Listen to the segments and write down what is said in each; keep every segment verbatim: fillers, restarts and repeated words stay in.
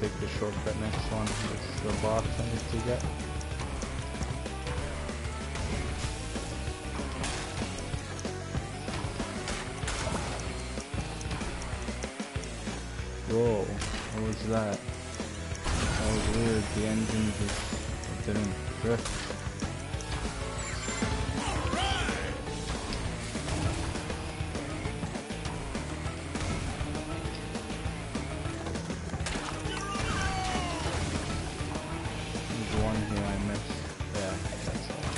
take the shortcut next one. This is the box I need to get. Whoa, what was that? That was weird, the engine just didn't drift. There's one here I missed. Yeah, that's all.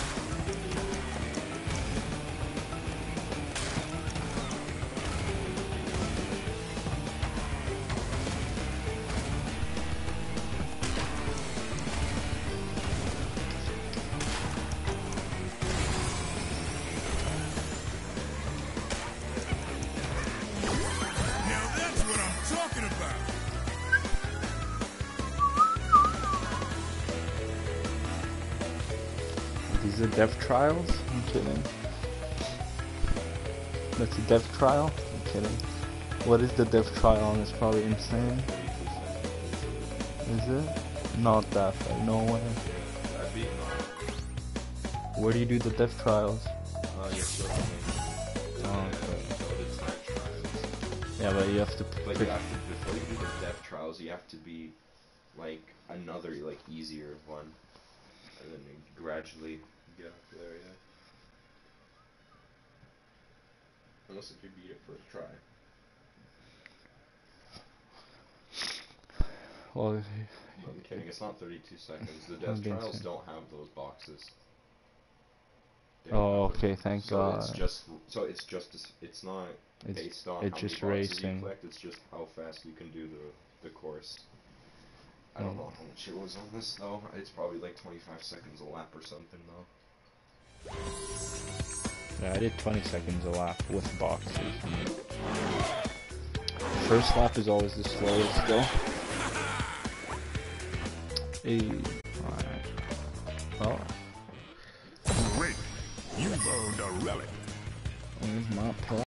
These are dev trials? I'm kidding. That's a dev trial? I'm kidding. What is the dev trial? It's probably insane. Is it? Not that far, no way. Where do you do the dev trials? Uh, you're still Oh, okay. Yeah, but you have to But pick. you have to, before you do the dev trials, you have to be, like, another, like, easier one. And then you gradually get up there, yeah. Unless if you beat it first try. Well, I'm kidding, it's not thirty-two seconds. The I'm dev being trials sick. don't have those boxes. They don't Oh, have them. okay, thank so God. It's just, so it's just, as- it's not It's based on it's how just many boxes racing. you collect, it's just how fast you can do the, the course. I don't Mm. know how much it was on this though. It's probably like twenty-five seconds a lap or something though. Yeah, I did twenty seconds a lap with boxes. First lap is always the slowest though. Hey, alright. Well, Great. You've earned a relic. here's my pet.